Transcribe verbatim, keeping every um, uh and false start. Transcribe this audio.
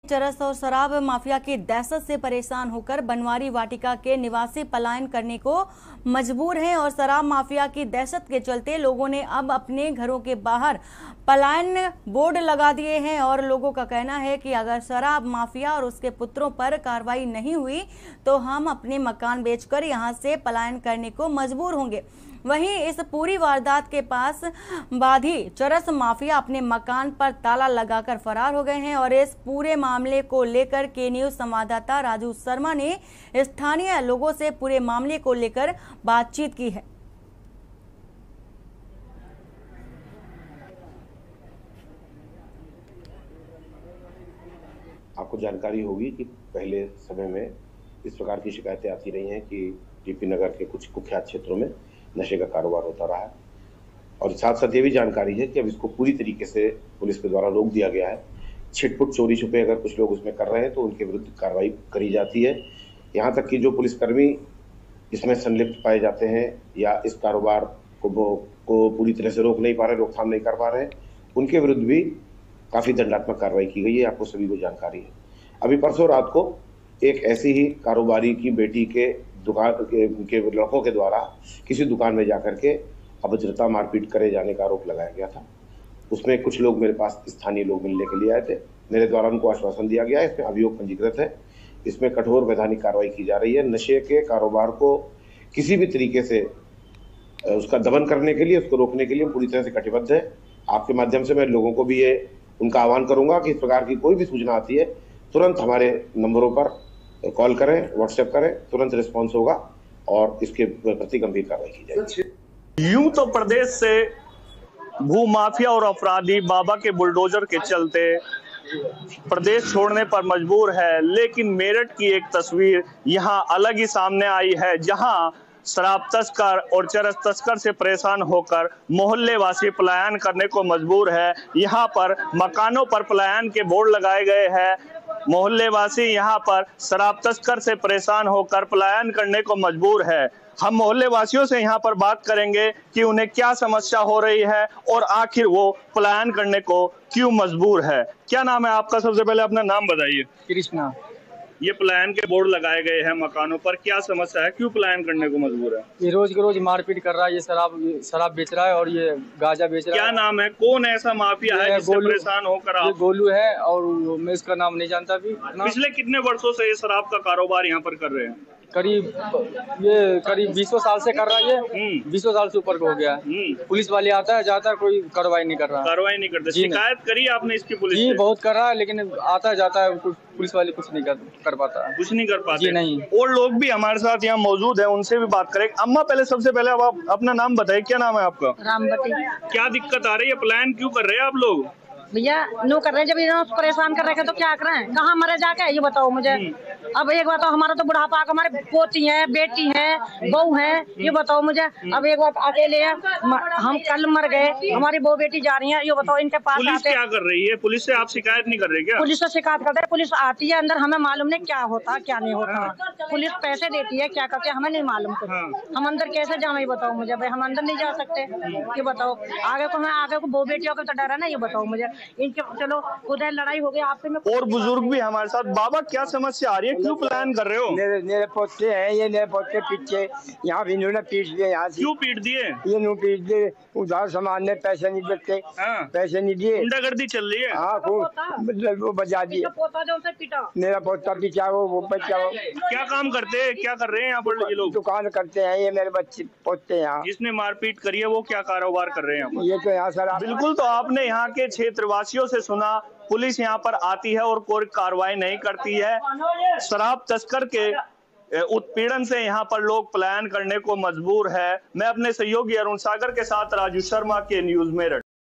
चरस और शराब माफिया की दहशत से परेशान होकर बनवारी वाटिका के निवासी पलायन करने को मजबूर हैं और शराब माफिया की दहशत के चलते लोगों ने अब अपने घरों के बाहर पलायन बोर्ड लगा दिए हैं और लोगों का कहना है कि अगर शराब माफिया और उसके पुत्रों पर कार्रवाई नहीं हुई तो हम अपने मकान बेचकर यहां से पलायन करने को मजबूर होंगे। वहीं इस पूरी वारदात के पास बाधी चरस माफिया अपने मकान पर ताला लगाकर फरार हो गए हैं और इस पूरे मामले को लेकर के न्यूज संवाददाता राजू शर्मा ने स्थानीय लोगों से पूरे मामले को लेकर बातचीत की है। आपको जानकारी होगी कि पहले समय में इस प्रकार की शिकायतें आती रही हैं कि टीपी नगर के कुछ कुख्यात क्षेत्रों में नशे का कारोबार होता रहा है और साथ साथ ये भी जानकारी है कि अब इसको पूरी तरीके से पुलिस के द्वारा रोक दिया गया है। छिटपुट चोरी छुपे अगर कुछ लोग उसमें कर रहे हैं तो उनके विरुद्ध कार्रवाई करी जाती है। यहाँ तक कि जो पुलिसकर्मी इसमें संलिप्त पाए जाते हैं या इस कारोबार को को पूरी तरह से रोक नहीं पा रहे, रोकथाम नहीं कर पा रहे हैं, उनके विरुद्ध भी काफ़ी दंडात्मक कार्रवाई की गई है। आपको सभी को जानकारी है। अभी परसों रात को एक ऐसी ही कारोबारी की बेटी के दुकान के, के लड़कों के द्वारा किसी दुकान में जाकर के अभद्रता मारपीट करे जाने का आरोप लगाया गया था। उसमें कुछ लोग मेरे पास स्थानीय लोग मिलने के लिए आए थे। मेरे द्वारा उनको आश्वासन दिया गया है, इसमें अभियोग पंजीकृत है, इसमें कठोर वैधानिक कार्रवाई की जा रही है। नशे के कारोबार को किसी भी तरीके से उसका दमन करने के लिए, उसको रोकने के लिए पूरी तरह से कटिबद्ध है। आपके माध्यम से मैं लोगों को भी ये उनका आह्वान करूंगा कि इस प्रकार की कोई भी सूचना आती है तुरंत हमारे नंबरों पर कॉल करें, व्हाट्सएप करें, तुरंत रिस्पांस होगा और इसके प्रति गंभीर कार्रवाई की जाएगी। यूं तो प्रदेश से भूमाफिया और अपराधी बाबा के बुलडोजर के चलते प्रदेश छोड़ने पर मजबूर है, लेकिन मेरठ की एक तस्वीर यहां अलग ही सामने आई है, जहां शराब तस्कर और चरस तस्कर से परेशान होकर मोहल्ले वासी पलायन करने को मजबूर है। यहाँ पर मकानों पर पलायन के बोर्ड लगाए गए हैं। मोहल्ले वासी यहाँ पर शराब तस्कर से परेशान होकर पलायन करने को मजबूर है। हम मोहल्ले वासियों से यहाँ पर बात करेंगे कि उन्हें क्या समस्या हो रही है और आखिर वो पलायन करने को क्यों मजबूर है। क्या नाम है आपका? सबसे पहले अपना नाम बताइए। कृष्णा। ये पलायन के बोर्ड लगाए गए हैं मकानों पर, क्या समस्या है, क्यों पलायन करने को मजबूर है? ये रोज के रोज मारपीट कर रहा है, ये शराब शराब बेच रहा है और ये गांजा बेच रहा है। क्या नाम है, कौन ऐसा माफिया है जिससे परेशान होकर आप? ये गोलू है और मैं इसका नाम नहीं जानता भी। पिछले कितने वर्षों से ये शराब का कारोबार यहाँ पर कर रहे हैं? करीब ये करीब बीसों साल से कर रहा है। ये बीसों साल से ऊपर हो गया। पुलिस वाले आता है जाता है, कोई कार्रवाई नहीं कर रहा। कार्रवाई नहीं करते? शिकायत करी आपने इसकी पुलिस जी? बहुत कर रहा है, लेकिन आता है जाता है, पुलिस वाले कुछ नहीं कर, कर पाता है। कुछ नहीं कर पाते? जी नहीं। और लोग भी हमारे साथ यहाँ मौजूद है, उनसे भी बात करें। अम्मा, पहले सबसे पहले अब आप अपना नाम बताइए, क्या नाम है आपका? रामवती। क्या दिक्कत आ रही है, पलायन क्यों कर रहे हैं आप लोग? भैया नो कर रहे हैं, जब इन्हों परेशान कर रहे हैं तो क्या कर रहे हैं, कहाँ मरे जाके ये बताओ मुझे। अब एक बात, हमारा तो बुढ़ापा, हमारे पोती है, बेटी है, बहू है, ये बताओ मुझे। अब एक बात, अकेले है, हम कल मर गए, हमारी बहू बेटी जा रही है, ये बताओ इनके पास। पुलिस क्या कर रही है? पुलिस से आप शिकायत नहीं कर रहे क्या? पुलिस से शिकायत करते हैं, पुलिस आती है अंदर, हमें मालूम नहीं क्या होता क्या नहीं होता। पुलिस पैसे देती है, क्या करते हैं हमें नहीं मालूम कुछ। हम अंदर कैसे जाना, ये बताओ मुझे। भाई हम अंदर नहीं जा सकते, ये बताओ। आगे को हमें आगे को बहू बेटियों का तो डर है ना, ये बताओ मुझे। इनके चलो उधर लड़ाई हो गई आपसे में। और बुजुर्ग भी हमारे साथ। बाबा, क्या समस्या आ रही है, क्यों प्लान कर रहे हो? मेरे मेरे पोते हैं, ये मेरे पोते पीछे यहाँ भी इन्होंने पीट दिए। यहाँ से क्यों पीट दिए? ये नू पीट दिए, उधार सामान ने पैसे नहीं देते। हाँ। पैसे नहीं दिए, गुंडागर्दी चल रही है। हाँ, मतलब वो बजा दिए। मेरा पोता पीछा, वो वो बच्चा। क्या काम करते हैं, क्या कर रहे हैं यहाँ पर ये लोग? दुकान करते हैं ये मेरे बच्चे पोते यहाँ। जिसने मारपीट करी है वो क्या कारोबार कर रहे हैं? ये तो यहाँ सर। बिल्कुल, तो आपने यहाँ के क्षेत्रवासियों से सुना, पुलिस यहाँ पर आती है और कोई कार्रवाई नहीं करती है। शराब तस्कर के उत्पीड़न से यहाँ पर लोग पलायन करने को मजबूर है। मैं अपने सहयोगी अरुण सागर के साथ राजू शर्मा के न्यूज मेरठ।